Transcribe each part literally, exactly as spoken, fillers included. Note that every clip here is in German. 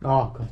Oh Gott.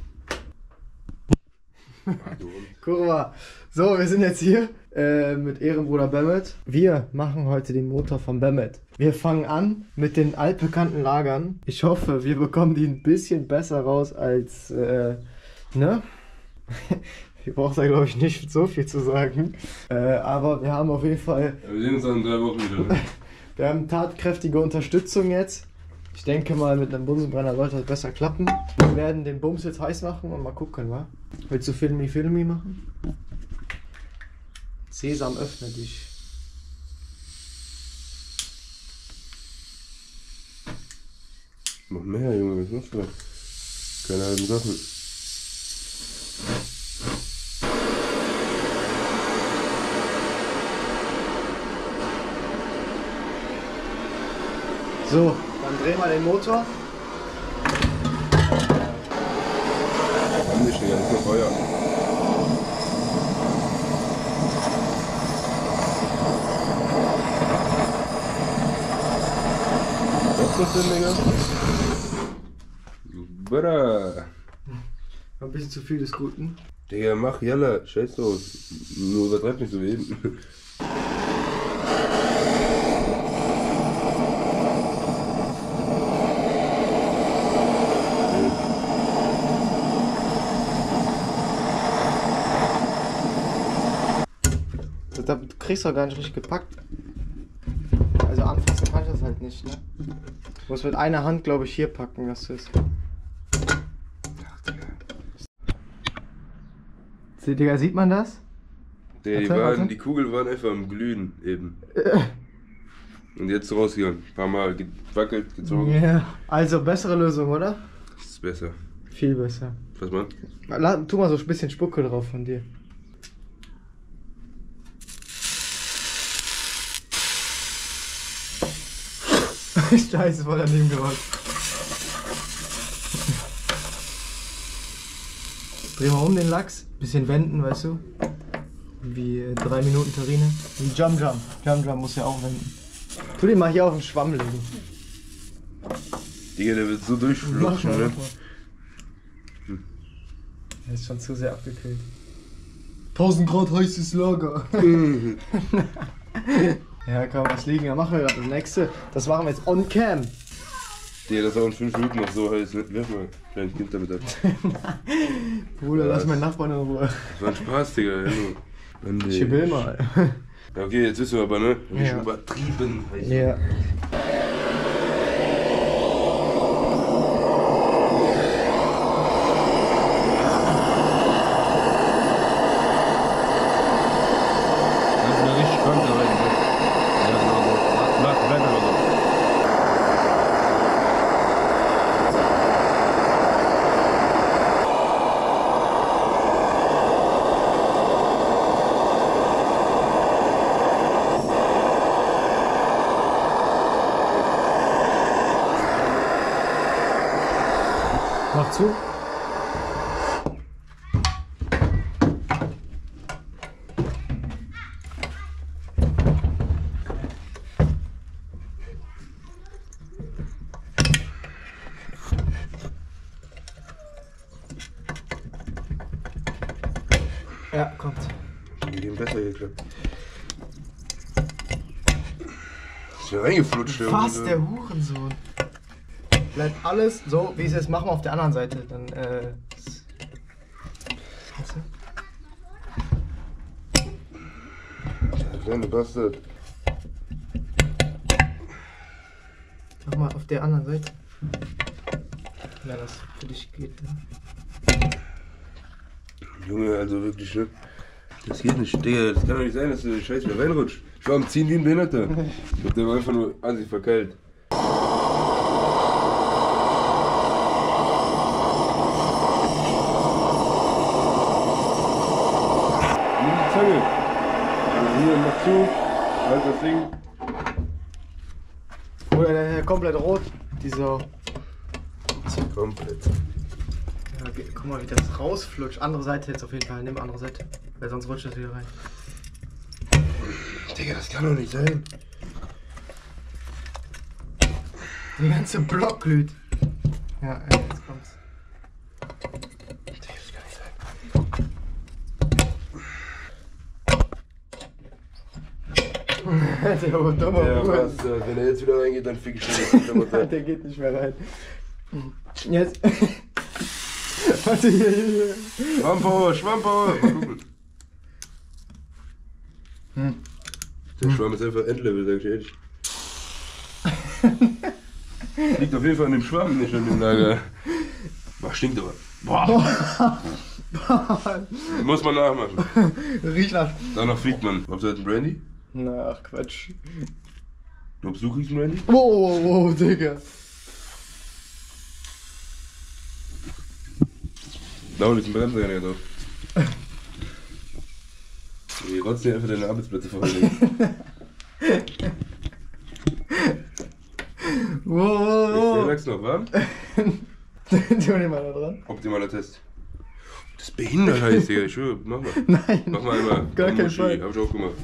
Kurva. So, wir sind jetzt hier äh, mit Ehrenbruder Bemmet. Wir machen heute den Motor von Bemmet. Wir fangen an mit den altbekannten Lagern. Ich hoffe, wir bekommen die ein bisschen besser raus als, äh, ne? Ich brauche da glaube ich nicht so viel zu sagen. Äh, aber wir haben auf jeden Fall... Ja, wir sehen uns dann in drei Wochen wieder, ne? Wir haben tatkräftige Unterstützung jetzt. Ich denke mal, mit einem Bunsenbrenner sollte das besser klappen. Wir werden den Bums jetzt heiß machen und mal gucken, wa? Willst du Filmi Filmi machen? Sesam, öffne dich. Noch mehr, Junge, was machst du da? Keine halben Sachen. So, dann drehen wir den Motor. Haben nicht, Digga, das ist nur Feuer. Was ist das denn, Digga? Bruder. Ein bisschen zu viel des Guten. Digga, mach Jalla, scheiß drauf. Nur übertreib nicht so wie eben. Du kriegst doch gar nicht richtig gepackt. Also anfassen kann ich das halt nicht, ne? Du musst mit einer Hand, glaube ich, hier packen, dass du es. Seht Digga, sieht man das? Der, die, Warte, waren, warte. die Kugeln waren einfach am Glühen eben. Und jetzt rausgegangen. Ein paar Mal gewackelt, gezogen. Ja. Also bessere Lösung, oder? Das ist besser. Viel besser. Was man? La- Tu mal so ein bisschen Spucke drauf von dir. Scheiße, voll daneben gerollt. Dreh mal um den Lachs, bisschen wenden, weißt du? Wie äh, drei Minuten Terrine. Wie Jump Jump. Jump Jump muss ja auch wenden. Tu den mal hier auf den Schwamm legen. Digga, der wird so durchflutschen, ne? Hm. Der ist schon zu sehr abgekühlt. tausend Grad heißes Lager. Ja, komm, was liegen? Dann machen wir das nächste. Das machen wir jetzt on cam. Digga, das ist auch in fünf Minuten noch so heiß. Wirf mal, kleines Kind damit ab. Bruder, lass meinen Nachbarn in Ruhe. Das war ein Spaß, Digga. Mann, Ich will mal. Ja, okay, jetzt wissen wir aber, ne? Hab ich Ja. schon übertrieben. Ja. Mach zu. Ja, kommt. Mit dem besser geklappt. Ist ja reingeflutscht. Fast der Hurensohn. Bleibt alles so, wie es ist. Machen wir auf der anderen Seite. Dann, äh. Weißt du? Der kleine Bastard. Mach mal auf der anderen Seite. Ja, das für dich geht. Ne? Junge, also wirklich, ne? Das geht nicht, Digga. Das kann doch nicht sein, dass du den Scheiß wieder reinrutscht. Ich war am Ziehen wie ein Behinderter. Ich glaub, der war einfach nur an sich verkeilt. Nimm die Zange. Also hier, mach zu. Halt das Ding. Oder der, der komplett rot. Dieser. Komplett. Ja, okay, guck mal, wie das rausflutscht. Andere Seite jetzt auf jeden Fall. Nimm andere Seite. Weil sonst rutscht das wieder rein. Digga, das kann doch nicht sein. Der ganze Block glüht. Ja, jetzt kommt's. Der dummer Ja, Bruder. was, äh, wenn er jetzt wieder reingeht, dann fick ich ihn. Der geht nicht mehr rein. Jetzt. Warte, hier, hier, hier. Schwammpower, Schwammpower. Mal gucken. Hm. Der Schwamm ist einfach Endlevel, sag ich ehrlich. Liegt auf jeden Fall an dem Schwamm, nicht an dem Lager. Boah, stinkt aber. Boah. Muss man nachmachen. Riecht nach. Danach fliegt man. Glaubst du, er hat einen Brandy? Na, ach Quatsch. Glaubst du, kriegst einen Brandy? Wow, wow, wow, Digga. Laut ist ein Bremser ja drauf. Die rotzen dir einfach deine Arbeitsplätze vorlegen. Wow, Ist der wow, Lachs noch warm? wow. Tu den mal da dran. Optimaler Test. Das ist behindert heißt, Digga. Ich schwöre, mach mal. Nein. Mach mal einmal. Gar keinen Muschi. Fall. Hab ich auch gemacht.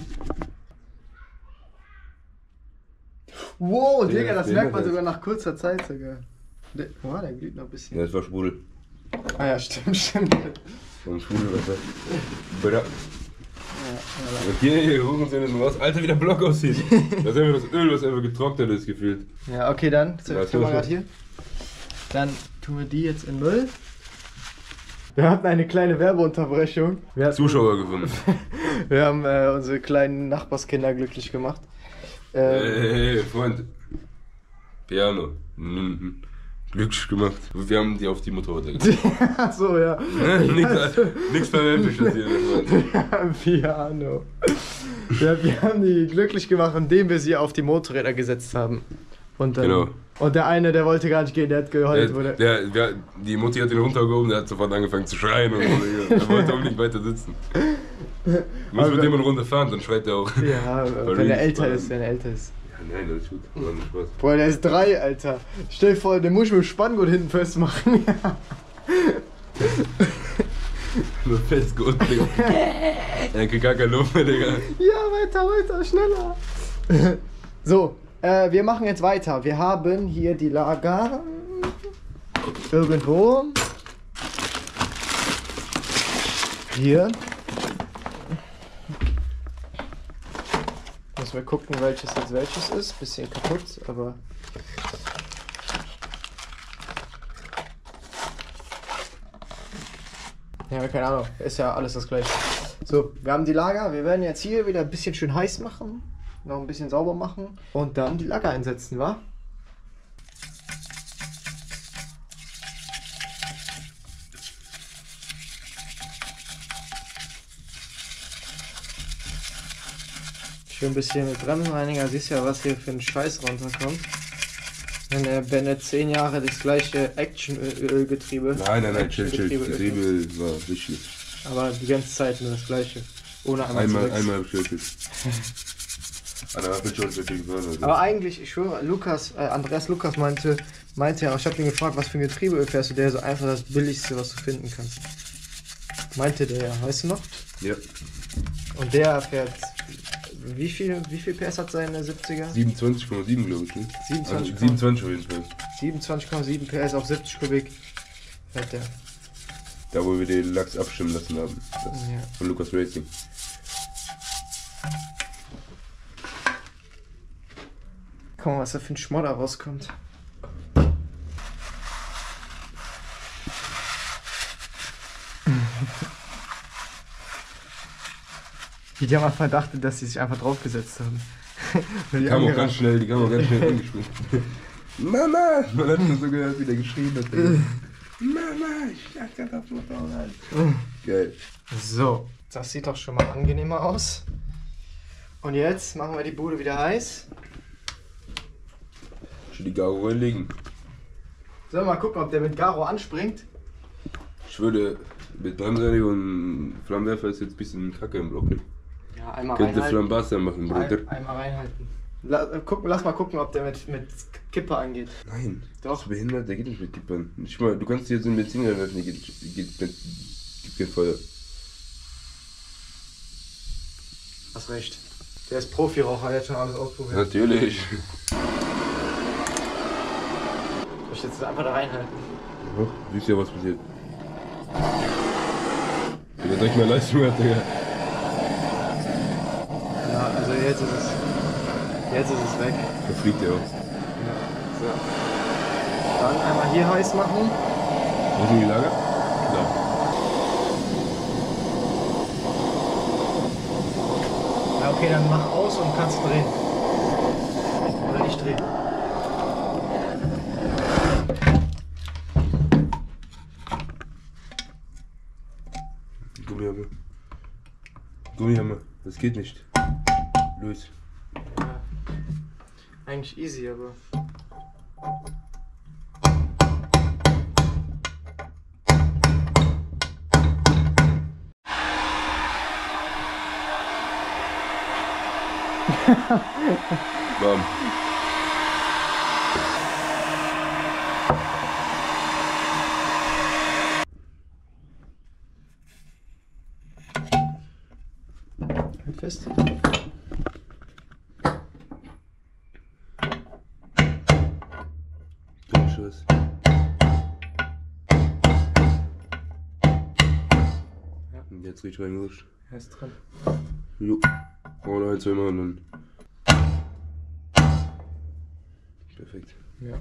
Wow, Digga, Digga, das den merkt man hat er. sogar nach kurzer Zeit sogar. Der, oh, der glüht noch ein bisschen. Ja, das war Sprudel. Ah ja, stimmt, stimmt. Und Sprudelwasser. Bra. Ja, ja. Okay, hier holen uns den raus. Alter, wie der Block aussieht. Das ist einfach das Öl, was einfach getrocknet ist, gefühlt. Ja, okay, dann. So, Ja, jetzt tun wir so. gerade hier. Dann tun wir die jetzt in Müll. Wir hatten eine kleine Werbeunterbrechung. Wir, hatten, Zuschauer gefunden. wir haben äh, unsere kleinen Nachbarskinder glücklich gemacht. Hey, Ähm, hey, hey, Freund. Piano. Mhm. Glücklich gemacht. Wir haben die auf die Motorräder gebracht. Ach so, ja. Nichts Verwerfliches hier, Freund. Ja, Piano. Ja, wir haben die glücklich gemacht, indem wir sie auf die Motorräder gesetzt haben. Und, dann, Genau. und der eine, der wollte gar nicht gehen, der hat geheult. Der, Wurde. der, der, die Mutti hat ihn runtergehoben, der hat sofort angefangen zu schreien und so. Er wollte auch nicht weiter sitzen. Du musst mit dem eine Runde fahren, dann schreit er auch. Ja, wenn er älter ist, wenn er älter ist. Ja, nein, das ist gut. War nur Spaß. Boah, der ist drei, Alter. Stell dir vor, den muss ich mit dem Spanngurt hinten festmachen. Nur festgeholt, Digga. Er kriegt gar keine Luft mehr, Digga. Ja, weiter, weiter, schneller. So, äh, wir machen jetzt weiter. Wir haben hier die Lager. Irgendwo. Hier. Müssen wir gucken, welches jetzt welches ist. Bisschen kaputt, aber. Ja, keine Ahnung. Ist ja alles das gleiche. So, wir haben die Lager. Wir werden jetzt hier wieder ein bisschen schön heiß machen. Noch ein bisschen sauber machen. Und dann die Lager einsetzen, wa? Schön ein bisschen mit Bremsenreiniger. Siehst ja, was hier für ein Scheiß runterkommt. Wenn er, wenn er zehn Jahre das gleiche Action-Ölgetriebe. Nein, nein, nein, chill, chill. Action-Getriebe Die ist. Getriebe war wichtig. Aber die ganze Zeit nur das gleiche. Ohne einmal, Einmal, zu wechseln. einmal beschäftigt. Danach wird schon wirklich gefördert. Aber eigentlich, ich schwöre, Lukas, äh, Andreas Lukas meinte, meinte ja, ich habe ihn gefragt, was für ein Getriebeöl fährst du, der so einfach das billigste, was du finden kannst. Meinte der ja, weißt du noch? Ja. Und der fährt, wie viel, wie viel P S hat seine siebziger? siebenundzwanzig Komma sieben, glaube ich. Ne? siebenundzwanzig, Also siebenundzwanzig auf jeden Fall. siebenundzwanzig Komma sieben P S auf siebzig Kubik fährt der. Da, wo wir den Lachs abstimmen lassen haben. Das Ja. von Lukas Racing. Guck mal, was da für ein Schmodder rauskommt. Die haben einfach Verdacht, dass sie sich einfach draufgesetzt haben. Weil Die kam auch angerannt- ganz schnell, die kam auch ganz schnell angespielt. Mama! Man hat schon so gehört, wie der geschrien hat. Ey. Mama, ich schlag grad aufs Motorrad. Geil. So, das sieht doch schon mal angenehmer aus. Und jetzt machen wir die Bude wieder heiß. Schon die Garo reinlegen. Sollen wir mal gucken, ob der mit Garo anspringt? Ich würde mit Bremsreiniger und Flammenwerfer ist jetzt ein bisschen Kacke im Block. Ne? Ja, einmal Könnte reinhalten. Flammenwasser machen, Bruder. Ein, einmal reinhalten. La, äh, gucken, lass mal gucken, ob der mit, mit Kippe angeht. Nein, Doch. das ist behindert, der geht nicht mit Kippern. Ich mal, du kannst dir jetzt in Benzin reinwerfen, der geht, geht, geht, gibt kein Feuer. Hast recht. Der ist Profi-Raucher, der hat schon alles ausprobiert. Natürlich. Soll ich jetzt einfach da reinhalten? Ja, siehst ja, was passiert. Wenn er direkt mehr Leistung hat, Digga. Ja, also jetzt ist es. Jetzt ist es weg. Da fliegt er auch. Ja. So. Dann einmal hier heiß machen. Wo sind die Lager? Da. Ja, okay, dann mach aus und kannst drehen. Oder ich drehe. Gummihammer. Gummihammer. Das geht nicht. Los. Ja. Eigentlich easy, aber. Bam. Halt fest. Dummer Scheiß. Ja. Und jetzt richtig reingerutscht. Er ist drin. Jo. Oh, noch ein, zwei Mal und dann. Perfekt. Ja.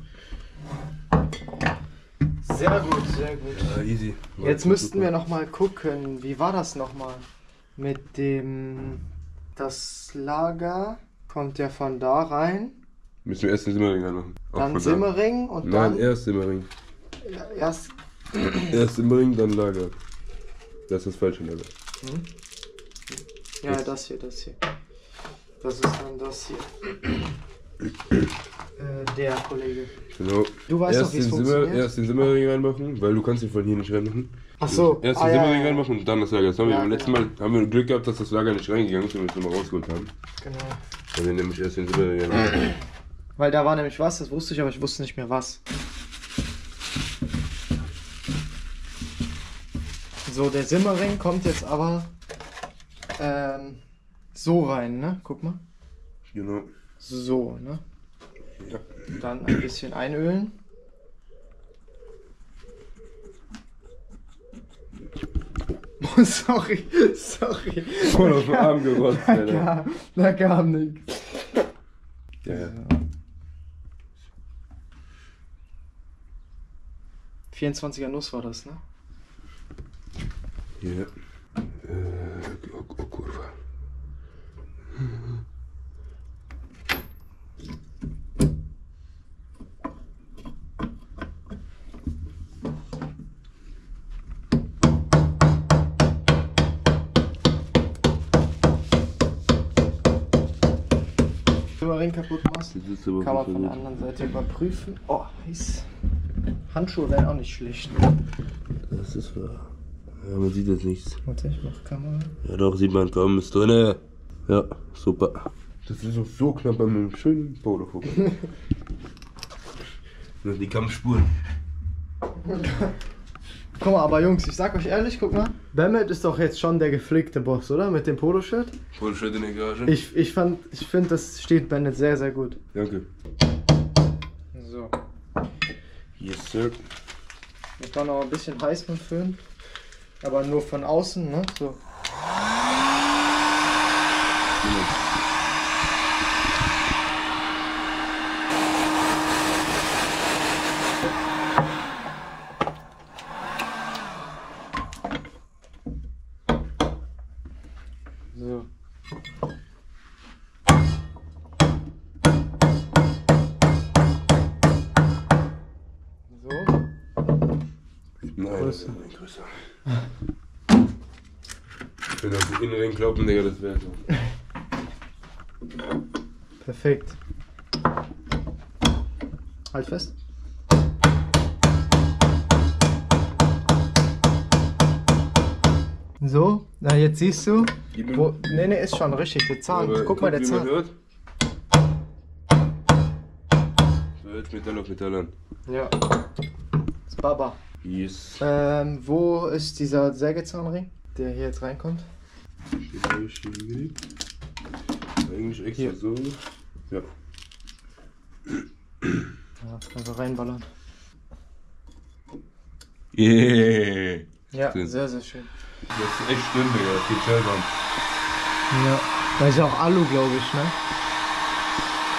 Sehr gut, sehr gut. Ja, easy. War Jetzt super, müssten super. wir noch mal gucken, wie war das nochmal? Mit dem, das Lager kommt ja von da rein, Müssen wir erst den Simmering anmachen. Auch dann von da. Simmering und Nein, dann erst Simmering. ja, erst, Erst Simmering, dann Lager. Das ist das falsche Lager. hm? Ja, Jetzt. das hier, das hier. Das ist dann das hier. äh, der Kollege. Genau. Du weißt erst doch, wie es den Simmer, funktioniert? Erst den Simmering reinmachen, weil du kannst ihn von hier nicht reinmachen. Ach so. Erst ah, den ja, Simmering ja, ja. reinmachen und dann das Lager. Das haben wir Ja, beim genau. letzten Mal haben wir Glück gehabt, dass das Lager nicht reingegangen ist und wir es nochmal rausgeholt haben. Genau. Weil wir nämlich erst den Simmering reinmachen. Weil da war nämlich was, das wusste ich, aber ich wusste nicht mehr was. So, der Simmering kommt jetzt aber ähm, so rein, ne? Guck mal. Genau. So, ne? Ja. Dann ein bisschen einölen. Oh, sorry, sorry. Voll auf den Arm gerotzt, Da Alter. kam, da kam nichts. Ja, ja. vierundzwanziger Nuss war das, ne? Ja. Äh, oh, oh, kurwa. Simmering kaputt machst, Das ist aber kann man gut von der versucht. anderen Seite überprüfen. Oh, heiß. Handschuhe wären auch nicht schlecht. Das ist wahr. Ja, man sieht jetzt nichts. Warte, ich mach Kamera. Ja doch, sieht man kaum, ist drinne. Ja, super. Das ist auch so knapp an einem schönen Polo vorbei. Nur die Kampfspuren. Guck mal, aber Jungs, ich sag euch ehrlich, guck mal. Bennett ist doch jetzt schon der gepflegte Boss, oder? Mit dem Polo-Shirt. Polo-Shirt in der Garage. Ich, ich, fand, ich finde, das steht Bennett sehr, sehr gut. Danke. So. Yes, sir. Ich war noch ein bisschen heiß mit Föhn. Aber nur von außen, ne? So. So. So. Nein, Größer. nein, größer. Wenn das den Innenring kloppen, Digga, das wäre so. Perfekt. Halt fest. So, na jetzt siehst du. Gib ihm- Wo, nee, nee, ist schon richtig, der Zahn. Aber Guck mal, der wie man Zahn. hört. So, jetzt Metall auf Metall an. Ja. Das Baba. Yes. Ähm, wo ist dieser Sägezahnring, der hier jetzt reinkommt? Steht da hier hingelegt. Eigentlich extra Hier. so. Ja. Ja, einfach reinballern. Yeah. Ja, Schön. sehr, sehr schön. Das ist echt schlimm, Digga. Das geht schnell ran. Ja. Da ist ja auch Alu, glaube ich, ne?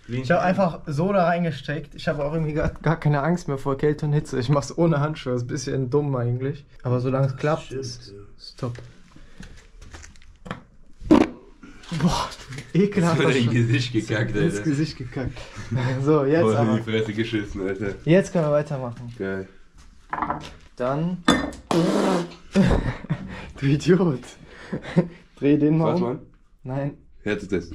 Ich habe einfach so da reingesteckt. Ich habe auch irgendwie gar, gar keine Angst mehr vor Kälte und Hitze. Ich mach's ohne Handschuhe. Das ist ein bisschen dumm eigentlich. Aber solange es klappt, ist es top. Boah, ekelhaft. Das hat dein Gesicht gekackt, Alter. Ins Gesicht gekackt. So, jetzt oh, aber. in die Fresse geschissen, Alter. Jetzt können wir weitermachen. Geil. Dann... du Idiot. Dreh den mal Was, um. Mann? Nein. Härtetest.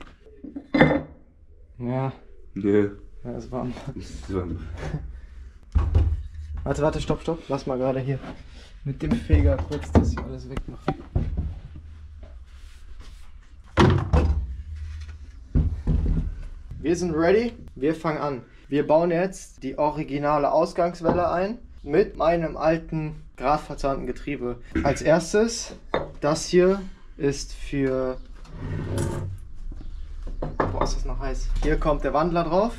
Ja. Nee. Ja, ist warm. Ist warm. Warte, warte, stopp, stopp. Lass mal gerade hier mit dem Feger kurz das hier alles wegmachen. Wir sind ready. Wir fangen an. Wir bauen jetzt die originale Ausgangswelle ein mit meinem alten gradverzahnten Getriebe. Als erstes, das hier ist für... Boah, ist das noch heiß. Hier kommt der Wandler drauf.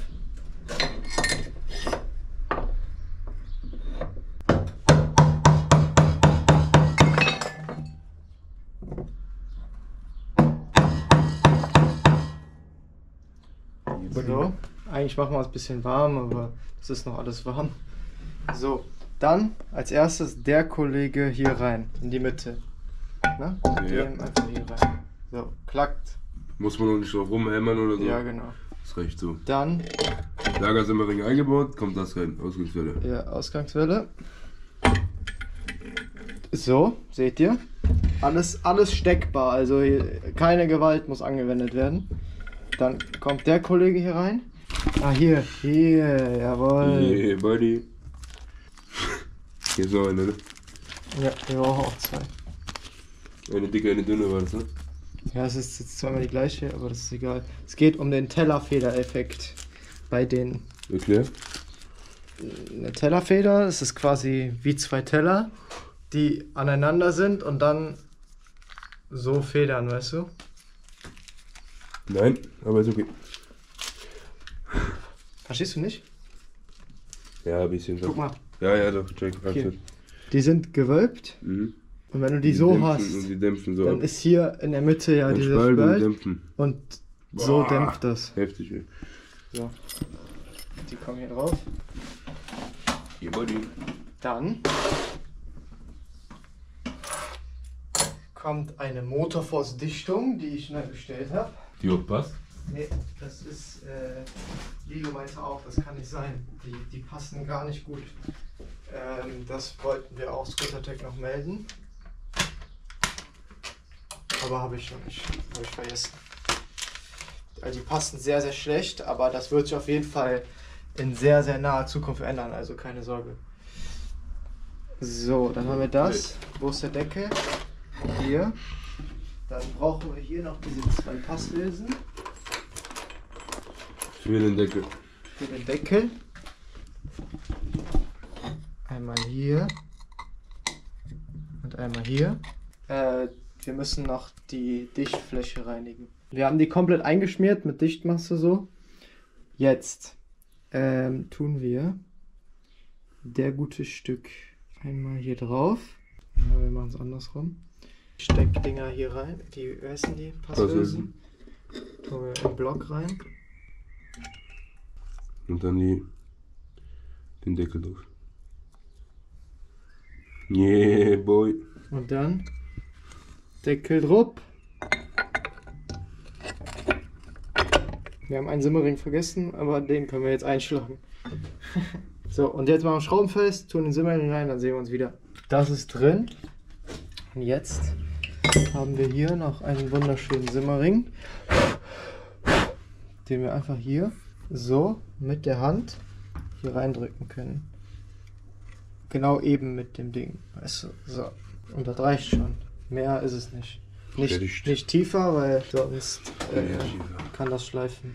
So, eigentlich machen wir es ein bisschen warm, aber es ist noch alles warm. So, dann als erstes der Kollege hier rein, in die Mitte. Ne? Ja. Den einfach hier rein. So, klackt. Muss man noch nicht drauf rumhämmern oder so? Ja, genau. Das reicht so. Dann, Lagersimmering eingebaut, kommt das rein. Ausgangswelle. ja, Ausgangswelle. So, seht ihr? Alles, alles steckbar, also hier, keine Gewalt muss angewendet werden. Dann kommt der Kollege hier rein. Ah, hier, hier, jawohl. Yeah, buddy. Hier ist noch eine, ne? Ja, wir brauchen auch zwei. Eine dicke, eine dünne war das, ne? Ja, es ist jetzt zweimal die gleiche, aber das ist egal. Es geht um den Tellerfeder-Effekt bei den... Erklär. Eine Tellerfeder, es ist quasi wie zwei Teller, die aneinander sind und dann so federn, weißt du? Nein, aber ist okay. Verstehst du nicht? Ja, ein bisschen. Guck mal, Ja, ja, doch, check. hier. Die sind gewölbt Mhm. und wenn du die so dämpfen, hast, Und die dämpfen so dann ab. ist hier in der Mitte ja Ein dieser Spalt und Spalt dämpfen. und so Boah. dämpft das. Heftig, ey. So. Die kommen hier drauf. Hier, buddy. Dann kommt eine Motorforce-Dichtung, die ich neu bestellt habe. Die auch passt? Nee, das ist, äh, Lilo meinte auch, das kann nicht sein. Die, die passen gar nicht gut. Ähm, das wollten wir auch Scootertech noch melden. Aber habe ich noch nicht, habe ich vergessen. Also die passen sehr, sehr schlecht, aber das wird sich auf jeden Fall in sehr, sehr naher Zukunft ändern, also keine Sorge. So, dann haben wir das. Wo ist der Deckel? Hier. Dann brauchen wir hier noch diese zwei Passhülsen Für den Deckel. für den Deckel. Einmal hier und einmal hier. Äh, wir müssen noch die Dichtfläche reinigen. Wir haben die komplett eingeschmiert mit Dichtmasse so. Jetzt ähm, tun wir der gute Stück einmal hier drauf. Ja, wir machen es andersrum. Steckdinger hier rein. Die, wie heißen die? Passhülsen. Tun wir im Block rein. Und dann die, den Deckel drauf. Yeah, boy. Und dann Deckel drauf. Wir haben einen Simmering vergessen, aber den können wir jetzt einschlagen. So, und jetzt machen wir Schrauben fest, tun den Simmering rein, dann sehen wir uns wieder. Das ist drin. Und jetzt haben wir hier noch einen wunderschönen Simmering, den wir einfach hier so mit der Hand hier reindrücken können. Genau eben mit dem Ding. Weißt du? So. Und das reicht schon. Mehr ist es nicht. Nicht, Fertig. nicht tiefer, weil sonst äh, Ja, tiefer. kann das schleifen.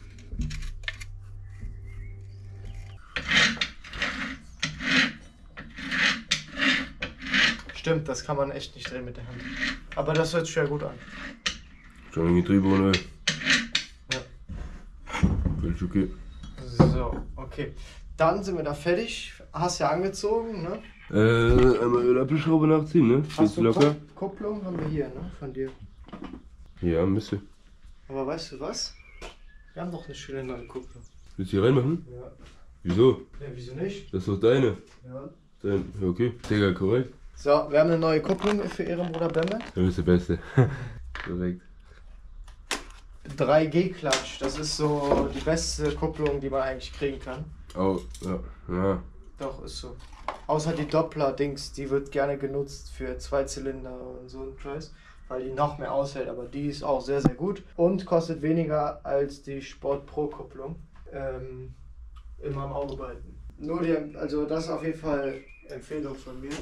Stimmt, das kann man echt nicht drehen mit der Hand. Aber das hört sich ja gut an. Schon ein Getriebe ohne. Ja. Völlig okay. So, okay. Dann sind wir da fertig. Hast ja angezogen, ne? Äh, einmal Ölabschraube nachziehen, ne? Hast Ist du locker? Kupp- Kupplung haben wir hier, ne? Von dir. Ja, müsste. Aber weißt du was? Wir haben doch eine schöne neue Kupplung. Willst du hier reinmachen? Ja. Wieso? Ja, wieso nicht? Das ist doch deine. Ja. Dein, ja, okay. Digga, korrekt. So, wir haben eine neue Kupplung für Ehrenbruder Bemme. Du bist der Beste. Korrekt. drei G Klatsch, das ist so die beste Kupplung, die man eigentlich kriegen kann. Oh, ja. Ja. Doch, ist so. Außer die Doppler-Dings, die wird gerne genutzt für Zweizylinder und so ein Scheiß, weil die noch mehr aushält, aber die ist auch sehr, sehr gut und kostet weniger als die Sport Pro Kupplung. Ähm, immer im Auge behalten. Nur die, also das ist auf jeden Fall Empfehlung von mir.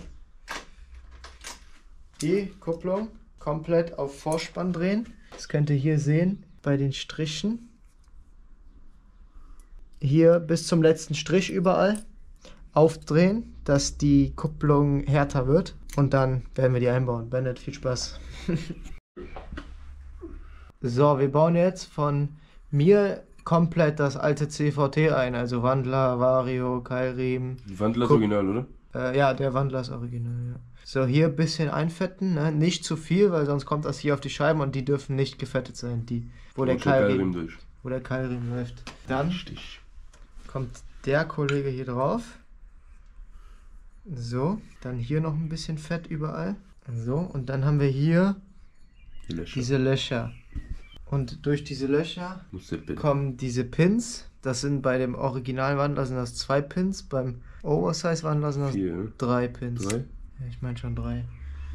Die Kupplung komplett auf Vorspann drehen. Das könnt ihr hier sehen bei den Strichen. Hier bis zum letzten Strich überall aufdrehen, dass die Kupplung härter wird und dann werden wir die einbauen. Bennett, viel Spaß. So, wir bauen jetzt von mir komplett das alte C V T ein, also Wandler, Vario, Keilriemen. Die Wandler ist Guck. original, oder? Äh, ja, der Wandler ist original, ja. So, hier ein bisschen einfetten, ne? Nicht zu viel, weil sonst kommt das hier auf die Scheiben und die dürfen nicht gefettet sein, die, wo der Keilriemen, durch. wo der Keilriemen läuft. Dann kommt der Kollege hier drauf. So, dann hier noch ein bisschen Fett überall. So, und dann haben wir hier Die Löcher. diese Löcher. Und durch diese Löcher Muss der Bild. kommen diese Pins. Das sind bei dem Originalwandler sind das zwei Pins, beim Oversize-Wandler sind das Vier, ne? drei Pins. Drei? Ja, ich meine schon drei.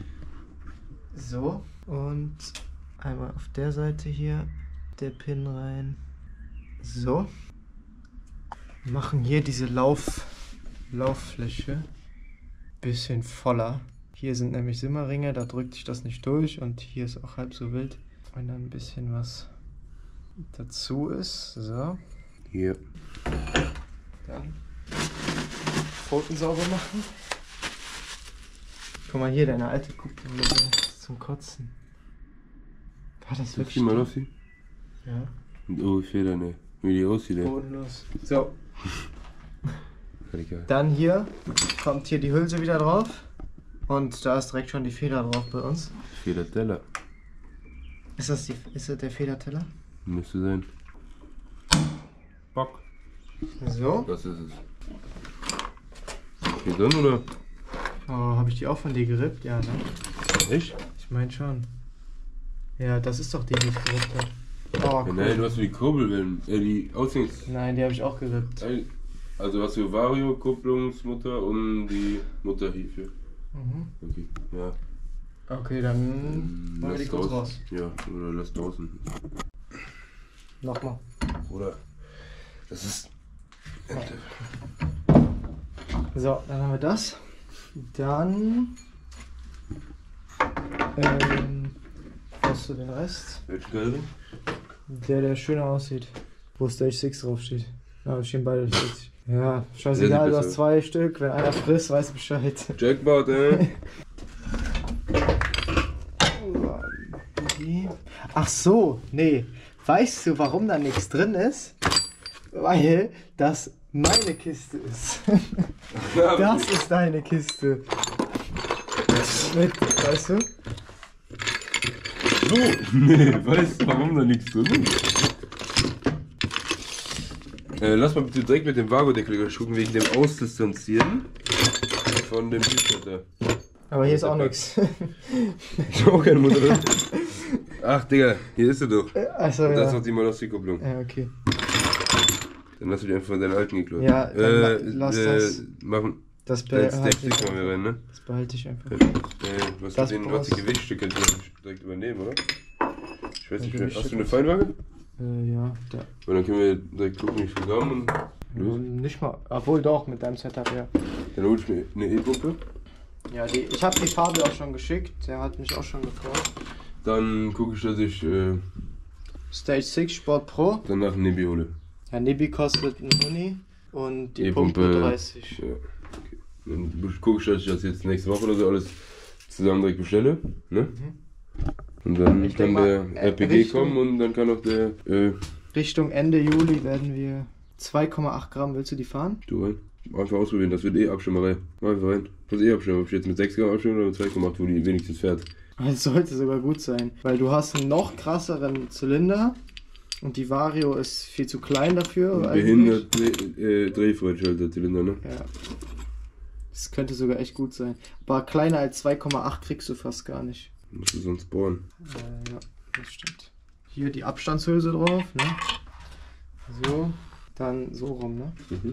So, und einmal auf der Seite hier der Pin rein. So. Machen hier diese Lauf, Lauffläche bisschen voller. Hier sind nämlich Simmerringe, da drückt sich das nicht durch und hier ist auch halb so wild. Wenn dann ein bisschen was dazu ist. So. Hier. Dann Pfoten sauber machen. Guck mal hier, deine alte Kupplung zum Kotzen. War das wirklich? Sieh mal auf sie. Ja. Und oh, Feder, ne. Wie die aussieht, ey. Bodenlos. So. Egal. Dann hier kommt hier die Hülse wieder drauf. Und da ist direkt schon die Feder drauf bei uns. Federteller. Ist das, die, ist das der Federteller? Müsste sein. Bock. So. Was ist es? Hier drin, oder? Oh, habe ich die auch von dir gerippt? Ja, ne? Echt? Ich meine schon. Ja, das ist doch die, die ich gerippt habe. Oh, Ja, cool. nein, du hast die Kurbelwellen, äh, die Aushängs... Nein, die habe ich auch gerippt. Also hast du Vario, Kupplungsmutter und die Mutter hierfür. Mhm. Okay, ja. Okay, dann machen wir die kurz raus. raus. Ja, oder lass draußen. Nochmal. Oder das ist... So, dann haben wir das. Dann ähm, hast du den Rest. Welchen Keilring? Der, der schöner aussieht. Wo Stage sechs draufsteht. Ja, stehen beide Stage. Ja, Der scheißegal, sieht du hast besser zwei Stück. Wenn einer frisst, weißt du Bescheid. Jackpot, ey. Ach so, nee. Weißt du, warum da nichts drin ist? Weil das meine Kiste ist. Das ist deine Kiste. Mit, weißt du? So? Nee, weißt du, warum da nichts drin ist? Äh, lass mal bitte direkt mit dem Vago-Deckel gucken, wegen dem Ausdistanzieren von dem T-Shirt da. Aber hier ist auch nichts. Ist auch keine Mutter drin. Ach, Digga, hier ist sie doch. Achso, Das ist ja. doch die Malossi-Kupplung. Ja, okay. Dann hast du die einfach von deinen alten geklaut. Ja, dann äh, la- lass äh, das. Machen. Das Dein behalte Steak ich, machen wir rein, ne? das behalte ich einfach. Äh, was Das mit den brauchst- was die Gewichtstücke kannst du direkt übernehmen, oder? Ich weiß Ja, nicht, Gewichtstücke. hast du eine Feinwaage? Äh, ja, da. Und dann können wir direkt gucken, wie viel Gramm und los. Nicht mal. Obwohl doch, mit deinem Setup, ja. Dann hol ich mir eine E-Pumpe. Ja, die, ich habe die Farbe auch schon geschickt. Der hat mich auch schon gefragt. Dann gucke ich, dass ich äh, Stage sechs Sport Pro. danach eine Nebi hole. Ja, Nebi kostet einen Huni und die E-Pumpe Pumpe dreißig. Ja, okay. Dann gucke ich, dass ich das jetzt nächste Woche oder so alles zusammen direkt bestelle. Ne? Und dann Ich kann denk der mal, äh, R P G Richtung- kommen und dann kann auch der. Äh, Richtung Ende Juli werden wir zwei Komma acht Gramm. Willst du die fahren? du rein. Einfach ausprobieren, das wird eh Abstimmerei. Mach einfach rein. Das ist eh Abstimmer. Ob ich jetzt mit sechs Gramm abstimmen oder mit zwei Komma acht, wo die wenigstens fährt. Das sollte sogar gut sein, weil du hast einen noch krasseren Zylinder Und die Vario ist viel zu klein dafür. Behindert äh, Drehfreischalter-Zylinder, ne? Ja. Das könnte sogar echt gut sein. Aber kleiner als zwei Komma acht kriegst du fast gar nicht. Musst du sonst bohren. Äh, ja, das stimmt. Hier die Abstandshülse drauf, ne? So, dann so rum, ne? Mhm.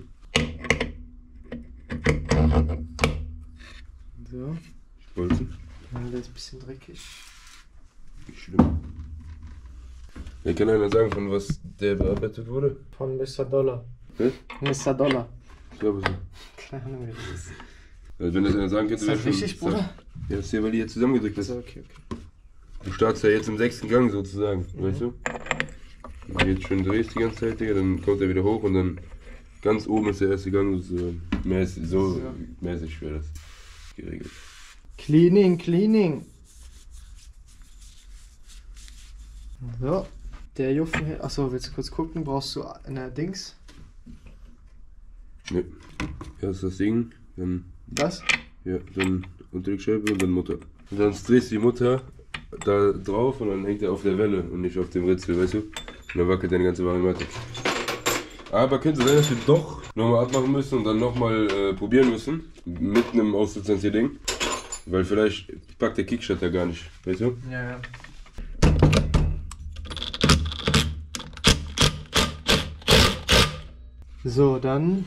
So. Bolzen. Ja, der ist ein bisschen dreckig. Nicht schlimm. Ja, kann einer sagen, von was der bearbeitet wurde? Von Mister Dollar. Hä? Mister Dollar. Ich glaube so. Keine Ahnung, wie das ist. Also wenn das einer sagen könnte, Ist das richtig, Bruder? Ja, das ist ja, weil die jetzt zusammengedrückt ist. So, okay, okay. Du startest ja jetzt im sechsten Gang sozusagen, mhm. weißt du? Wenn du jetzt schön drehst die ganze Zeit, Digga, dann kommt er wieder hoch und dann ganz oben ist der erste Gang sozusagen. Mehr ist so, so. mäßig schwer das geregelt. Cleaning, Cleaning. So, der Juffen hier. Achso, willst du kurz gucken? Brauchst du eine Dings? Ne. Erst das Ding, dann. Was? Ja, dann Unterlegscheibe und dann Mutter. Und dann drehst du die Mutter da drauf und dann hängt er auf der Welle und nicht auf dem Ritzel, weißt du? Und dann wackelt deine ganze Ware weiter. Aber könnte sein, dass wir doch nochmal abmachen müssen und dann nochmal äh, probieren müssen. Mit einem Ausdistanzier-Ding. Weil vielleicht packt der Kickstarter gar nicht, weißt du? Ja, ja. So, dann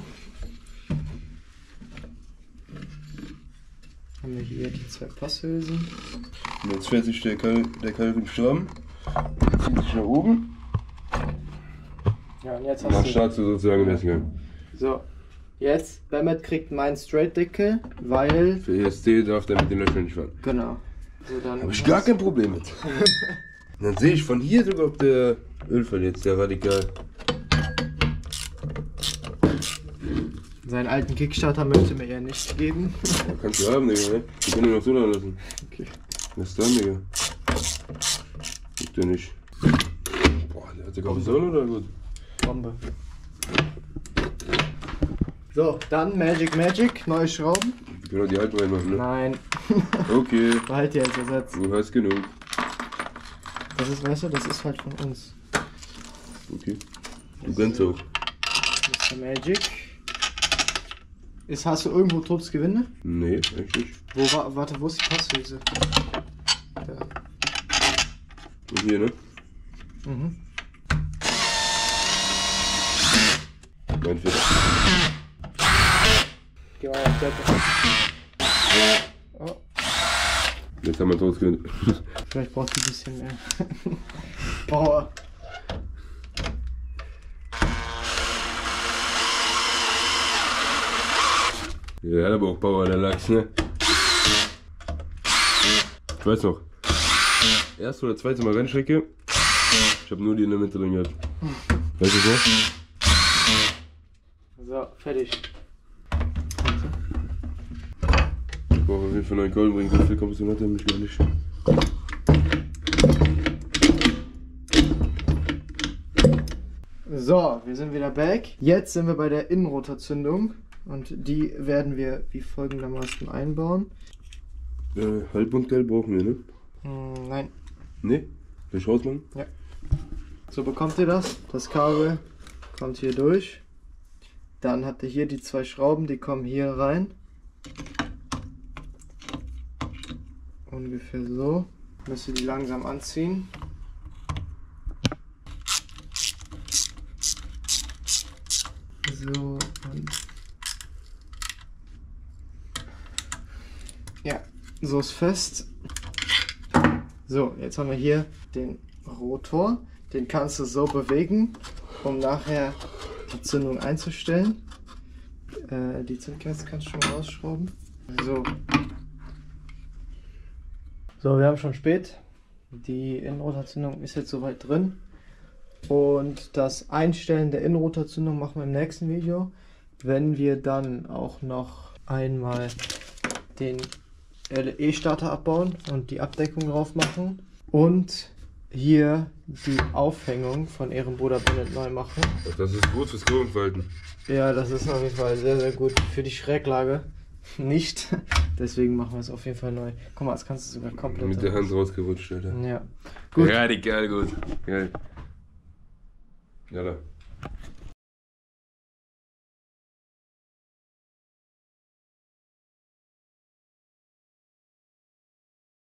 haben wir hier die zwei Passhülsen. Und jetzt fährt sich der, Kal der Keilriemen stramm, zieht sich nach oben. Ja, und jetzt Und dann hast du... startest du sozusagen im ersten Gang. So, jetzt, Mehmet kriegt meinen Straight-Deckel, weil... Für E S C darf der mit den Löchern nicht fahren. Genau. So, dann Habe ich gar kein Problem mit. Und dann sehe ich von hier sogar, ob der Öl verliert, der radikal. Seinen alten Kickstarter möchte mir ja nicht geben. Ja, kannst du haben, Digga, ne? Die können wir noch so da lassen. Okay. Was ist dann, Digga? Gibt der nicht. Boah, der hat der Kompression oder gut? Bombe. So, dann Magic Magic, neue Schrauben. Wir können auch die alten reinmachen, ne? Nein. Okay. Behalt die als Ersatz. Du hast genug. Das ist, weißt du, das ist halt von uns. Okay. Du gönnst auch. Mister Magic. Ist, hast du irgendwo totes Gewinde? Nee, echt nicht. Wo war, warte, wo ist die Passhülse? Da. Und hier, ne? Mhm. Mein Fehler. Geh mal auf Decke. Oh, Jetzt haben wir totes Gewinn. vielleicht brauchst du ein bisschen mehr. Power. Ja, der hat aber auch Power, der Lachs, ne? Ich weiß noch. Erste oder zweite Mal Rennstrecke. Ich habe nur die in der Mitte drin gehabt. Weißt du so? So, fertig. Ich brauche auf jeden Fall neuen Kolben bringen. So viel Kompression hat er mich gar nicht. So, wir sind wieder back. Jetzt sind wir bei der Innenrotorzündung. Und die werden wir wie folgendermaßen einbauen. Äh, Halbbundteil brauchen wir, ne? Hm, nein. Ne? Soll ich rausmachen? Ja. So bekommt ihr das. Das Kabel kommt hier durch. Dann habt ihr hier die zwei Schrauben, die kommen hier rein. Ungefähr so. Müsst ihr die langsam anziehen. So, und ja, so ist fest. So, jetzt haben wir hier den Rotor. Den kannst du so bewegen, um nachher die Zündung einzustellen. Äh, die Zündkerze kannst du schon mal rausschrauben. So. So, wir haben schon spät. Die Innenrotorzündung ist jetzt soweit drin. Und das Einstellen der Innenrotorzündung machen wir im nächsten Video, wenn wir dann auch noch einmal den L E-Starter abbauen und die Abdeckung drauf machen und hier die Aufhängung von Ehrenbruder Bennett neu machen. Das ist gut fürs Kurvenverhalten. Ja, das ist auf jeden Fall sehr, sehr gut für die Schräglage. Nicht. Deswegen machen wir es auf jeden Fall neu. Guck mal, das kannst du sogar komplett. Mit der Hand rausgerutscht, Alter. Ja. Gut. Radikal gut. Geil. Ja, da.